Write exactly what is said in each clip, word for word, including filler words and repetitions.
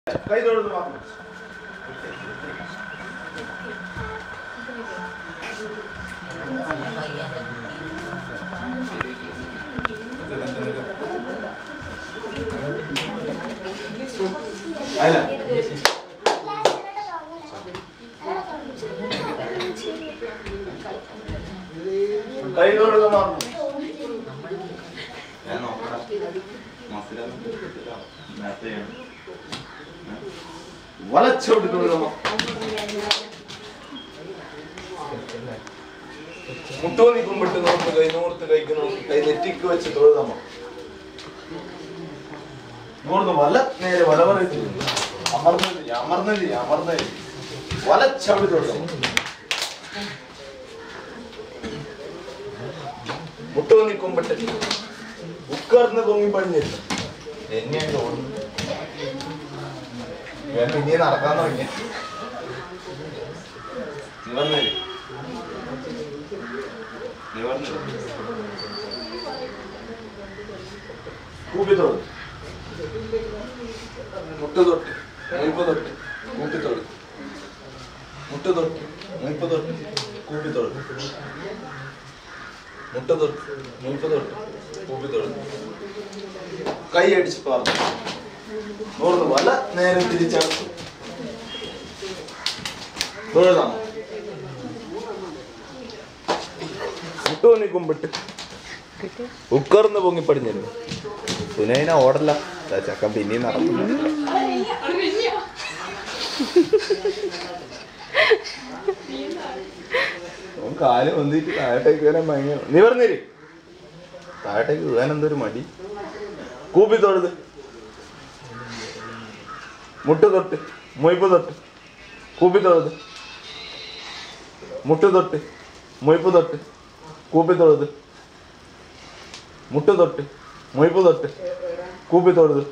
കൈ തൊഴുത് മാത്രം. അല്ല കൈ തൊഴുത് മാത്രം. ഞാൻ നോക്കാം. വലച്ചോട്ട് തൊഴുതമോ മുട്ടോന്നി കുമ്പിട്ട് നോക്ക്. കൈ നോർത്ത് കൈക്ക് നോക്കി കൈ നെറ്റിക്ക് വെച്ച് തൊഴുതമോ നോർന്ന് വല നേരെ വല പറയുന്നു. അമർന്നില്ല അമർന്നില്ല അമർന്നില്ല വലച്ചവിടി തൊഴുതമോ മുട്ടോന്നി കുമ്പിട്ട് ഉക്കർന്ന് പൊങ്ങി പണിഞ്ഞില്ല. എന്നെയാണ് തോന്നുന്നു ഞാൻ പിന്നെ നടക്കാൻ തുടങ്ങി. നിവർന്നില്ല നിവർന്നില്ല കൂപ്പിത്തോട് മുട്ട തൊട്ട് മുയിപ്പ് തൊട്ട് കൂപ്പിത്തോട് മുട്ട തൊട്ട് മുയിപ്പ് തൊട്ട് കൂപ്പിത്തോട് മുട്ട തൊട്ട് മുയിപ്പ് തൊട്ട് കൂപ്പിത്തോട് കൈ അടിച്ച് പറഞ്ഞു നോർന്ന് വല നേരെ തിരിച്ചടച്ചു തൊഴുതാമോ മുട്ടോന്നി കുമ്പിട്ട് ഉക്കർന്ന് പൊങ്ങി പടിഞ്ഞിരുന്നു. സുനൈന ഓടല്ല ചക്കൻ പിന്നെയും നടന്നു. കാല് വന്നിട്ട് താഴത്തേക്ക് വരാൻ ഭയങ്കര നിവർന്നിരി. താഴത്തേക്ക് വീഴാൻ എന്തൊരു മടി. കൂപ്പി തൊഴുത് മുട്ട് തൊട്ട് മൊയ്പ്പ് തൊട്ട് കൂപ്പി തൊഴുത് മുട്ട് തൊട്ട് മൊയ്പ്പ് തൊട്ട് കൂപ്പി തൊഴുത് മുട്ട് തൊട്ട് മൊയ്പ്പ് തൊട്ട് കൂപ്പി തൊഴുത്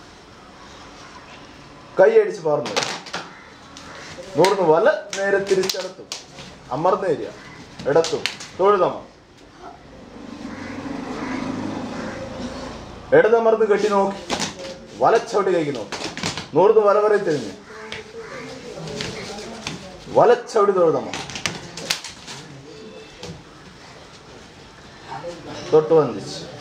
കൈ അടിച്ച് പറഞ്ഞു നൂറിന് വല നേരെ തിരിച്ചടത്തും അമർന്നേരിയ ഇടത്തും തൊഴുതമ ഇടതമർന്ന് കെട്ടി നോക്കി വലച്ചവിട്ടി കൈക്ക് നോക്കി നൂർന്ന് വല വരെ തിരിഞ്ഞ് വലച്ചവിടി തൊഴുതമ്മ തൊട്ട് വന്നിച്ച്